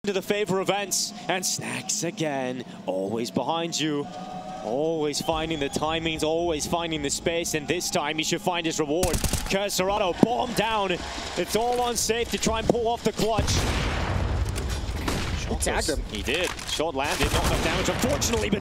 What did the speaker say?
to the favor of Ence, and Snax again, always behind you. Always finding the timings, always finding the space, and this time he should find his reward. Cursorado bomb down. It's all unsafe to try and pull off the clutch. He tagged him. He did. Shot landed, not enough damage, unfortunately, but